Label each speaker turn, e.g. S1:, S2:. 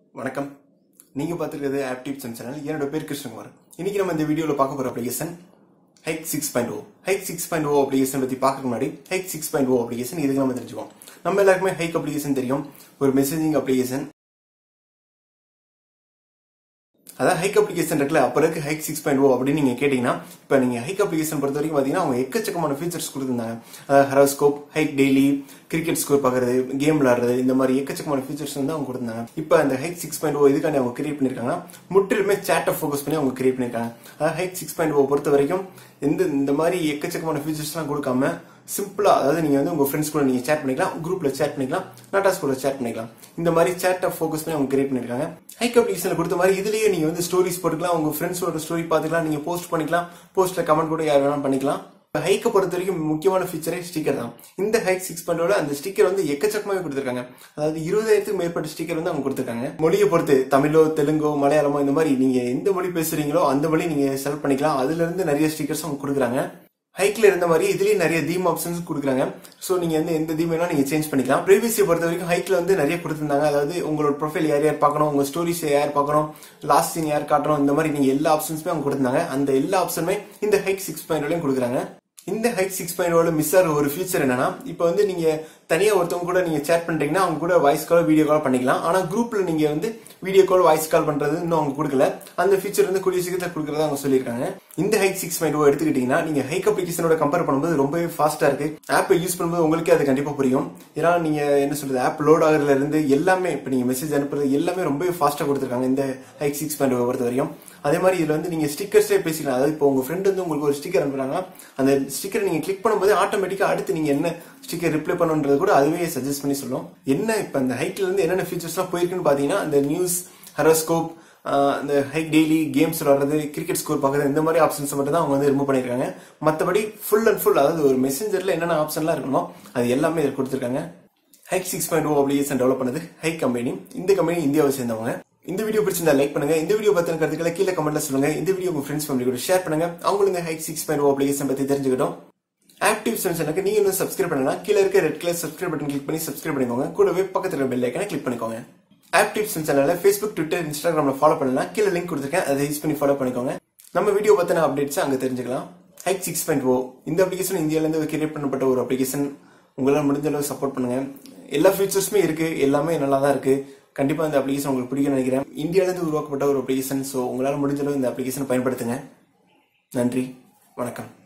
S1: வணக்கம். நீங்க பார்த்துக்கிறது ஆப் டிப்ஸ் சேனல். என்னோட பேர் கிருஷ்ணகுமார். இன்னைக்கு நம்ம இந்த வீடியோல பார்க்க போற அப்ளிகேஷன் ஹைக் 6.0. ஹைக் 6.0 அப்ளிகேஷன் பத்தி பார்க்கறதுக்கு முன்னாடி ஹைக் 6.0 அப்ளிகேஷன் இதுக்கு நம்ம தெரிஞ்சுக்கோம். நம்ம எல்லாருக்குமே ஹைக் அப்ளிகேஷன் தெரியும். ஒரு மெசேஜிங் அப்ளிகேஷன். அதான் ஹைக் அப்ளிகேஷன் இருக்குல்ல, அப்ப இருக்கு ஹைக் 6.0 அப்படின்னு நீங்க கேட்டீங்கன்னா, இப்ப நீங்க ஹைக் அப்ளிகேஷன் பொறுத்த வரைக்கும் பாத்தீங்கன்னா அவங்க எக்கச்சக்கமான ஃபீச்சர்ஸ் கொடுத்திருந்தாங்க. Horoscope, Hike daily, cricket score பாக்குறது, கேம் விளையாடுறது, இந்த மாதிரி எக்கச்சக்கமான ஃபீச்சர்ஸ் வந்து அவங்க கொடுத்திருந்தாங்க. இப்ப அந்த ஹைக் 6.0 இதுக்காண்டி அவங்க கிரியேட் பண்ணிருக்காங்கன்னா முற்றிலுமே சேட்டை ஃபோக்கஸ் பண்ணி அவங்க கிரியேட் பண்ணிருக்காங்க. அதாவது ஹைக் 6.0 பொறுத்த வரைக்கும் இந்த மாதிரி எக்கச்சக்கமான ஃபீச்சர்ஸ் எல்லாம் கொடுக்காம சிம்பிளா, அதாவது நீங்க வந்து உங்க ஃப்ரெண்ட்ஸ் கூட நீங்க சேட் பண்ணிக்கலாம், குரூப்ல சேட் பண்ணிக்கலாம், நாட்டாஸ் கூட சேட் பண்ணிக்கலாம். இந்த மாதிரி சேட்டை ஃபோக்கஸ் பண்ணி அவங்க கிரியேட் பண்ணிருக்காங்க. ஹைக் அப்ளிகேஷன்ல கொடுத்த மாதிரி இதுலயே நீங்க வந்து ஸ்டோரிஸ் போட்டுக்கலாம், உங்க ஃப்ரெண்ட்ஸோட ஸ்டோரி பாத்துக்கலாம், நீங்க போஸ்ட் பண்ணிக்கலாம், போஸ்ட்ல கமெண்ட் கூட யார் வேணாலும் பண்ணிக்கலாம். ஹைக்க பொறுத்த வரைக்கும் முக்கியமான ஃபீச்சரே ஸ்டிக்கர் தான். இந்த ஹைக் 6.0 அந்த ஸ்டிக்கர் வந்து எக்கச்சக்கமாவே கொடுத்திருக்காங்க. அதாவது 20,000க்கும் மேற்பட்ட ஸ்டிக்கர் வந்து அவங்க கொடுத்திருக்காங்க. மொழியை பொறுத்து தமிழோ, தெலுங்கோ, மலையாளமோ இந்த மாதிரி நீங்க எந்த மொழி பேசுறீங்களோ அந்த மொழி நீங்க செலக்ட் பண்ணிக்கலாம். அதுல இருந்து நிறைய ஸ்டிக்கர்ஸ் அவங்க கொடுக்குறாங்க. ஹைக்ல இருந்த மாதிரி இதுலயே நிறைய தீம் ஆப்ஷன்ஸ் கொடுக்குறாங்க. சோ நீங்க வந்து எந்த தீம் வேணா நீங்க சேஞ்ச் பண்ணிக்கலாம். பிரைவசியை பொறுத்த வரைக்கும் ஹைக்ல வந்து நிறைய கொடுத்திருந்தாங்க. அதாவது உங்களோட ப்ரொஃபைல் யார் யார் பார்க்கணும், உங்க ஸ்டோரிஸ் யார் பார்க்கணும், லாஸ்ட் சீன் யார் காட்டணும், இந்த மாதிரி நீங்க எல்லா ஆப்ஷன்ஸுமே அவங்க கொடுத்திருந்தாங்க. அந்த எல்லா ஆப்ஷனுமே இந்த ஹைக் 6.0 கொடுக்குறாங்க. இந்த ஹைக் 6.0 மிஸ் ஆகிற ஒரு ஃபீச்சர் என்னன்னா, இப்ப வந்து நீங்க தனியா ஒருத்தவங்க கூட நீங்க சேட் பண்றீங்கன்னா அவங்க கூட வாய்ஸ் கால், வீடியோ கால் பண்ணிக்கலாம். ஆனா குரூப்ல நீங்க வந்து வீடியோ கால், வாய்ஸ் கால் பண்றது இன்னும் அவங்க கொடுக்கல. அந்த ஃபீச்சர் வந்து கூடிய சீக்கிரத்தில் கொடுக்கறதா அவங்க சொல்லியிருக்காங்க. இந்த ஹைக் 6.0 எடுத்துக்கிட்டீங்கன்னா நீங்க ஹைக் அப்ளிகேஷனோட கம்பேர் பண்ணும்போது ரொம்பவே ஃபாஸ்டா இருக்கு. ஆப் யூஸ் பண்ணும்போது உங்களுக்கே அது கண்டிப்பா புரியும். ஏன்னா நீங்க என்ன சொல்றது, ஆப் லோட் ஆகுறதுல இருந்து எல்லாமே, இப்ப நீங்க மெசேஜ் அனுப்புறது எல்லாமே ரொம்பவே ஃபாஸ்டா கொடுத்திருக்காங்க இந்த ஹைக் 6.0 பொறுத்த வரைக்கும். அதே மாதிரி இதுல வந்து நீங்க ஸ்டிக்கர்ஸே பேசிக்கலாம். அதாவது இப்போ உங்க ஃப்ரெண்ட் வந்து உங்களுக்கு ஒரு ஸ்டிக்கர் அனுப்புறாங்கன்னா அந்த ஸ்டிக்கர் நீங்க கிளிக் பண்ணும்போது ஆட்டோமேட்டிக்கா அடுத்து நீங்க என்ன ஸ்டிக்கர் ரிப்ளை பண்ணுன்றது கூட அதுவே சஜஸ்ட் பண்ணி சொல்லும். என்ன இப்ப இந்த ஹைக்ல இருந்து என்னென்ன ஃபீச்சர்ஸ் எல்லாம் போயிருக்குன்னு பாத்தீங்கன்னா, அந்த நியூஸ், ஹெரோஸ்கோப், இந்த ஹைக் டெய்லி, கேம்ஸ் விளையாடுறது, கிரிக்கெட் ஸ்கோர் பாக்குறது, இந்த மாதிரி ஆப்ஷன்ஸ் மட்டும் தான் அவங்க வந்து ரிமூவ் பண்ணிருக்காங்க. மத்தபடி ஃபுல் அண்ட் ஃபுல், அதாவது ஒரு மெசேஞ்சர்ல என்னென்ன ஆப்ஷன்லாம் இருக்கணுமோ அது எல்லாமே இதில் கொடுத்திருக்காங்க. ஹைக் 6.0 அப்ளிகேஷன் டெவலப் பண்ணது ஹைக் கம்பெனி. இந்த கம்பெனி இந்தியாவை சேர்ந்தவங்க. இந்த வீடியோ பிடிச்சிருந்தா லைக் பண்ணுங்க. இந்த வீடியோ பத்தின கருத்துக்களை கீழே கமெண்ட்ல சொல்லுங்க. இந்த வீடியோ உங்க ஃப்ரெண்ட்ஸ் ஃபேமிலி கூட ஷேர் பண்ணுங்க. அவங்களுக்கு இந்த ஹைக் 6.0 அப்ளிகேஷன் பத்தி தெரிஞ்சுக்கிட்டோம். ஆக்டிவ் சேனலுக்கு நீங்க இன்னும் சப்ஸ்கிரைப் பண்ணலாம். கீழே இருக்க red colour subscribe button click பண்ணி சப்ஸ்கிரைப் பண்ணிக்கோங்க. கூடவே பக்கத்துல பெல் ஐகானை கிளிக் பண்ணிக்கோங்க. ஆக்டிவ் சேனலை Facebook, Twitter, Instagramல ஃபாலோ பண்ணலாம். கீழே லிங்க் கொடுத்துருக்கேன், அதை யூஸ் பண்ணி ஃபாலோ பண்ணிக்கோங்க. நம்ம வீடியோ பத்தின அப்டேட்ஸ் அங்க தெரிஞ்சுக்கலாம். ஹைக் 6.0 இந்த அப்ளிகேஷன் இந்தியால இருந்து கிரியேட் பண்ணப்பட்ட ஒரு அப்ளிகேஷன். உங்களால முடிஞ்ச அளவு சப்போர்ட் பண்ணுங்க. எல்லா ஃபீச்சர்ஸுமே இருக்கு, எல்லாமே நல்லா தான் இருக்கு. கண்டிப்பா இந்த அப்ளிகேஷன் உங்களுக்கு பிடிக்கும்னு நினைக்கிறேன். இந்தியால இருந்து உருவாக்கப்பட்ட ஒரு அப்ளிகேஷன். சோ உங்களால முடிஞ்ச அளவு இந்த அப்ளிகேஷன் பயன்படுத்துங்க. நன்றி, வணக்கம்.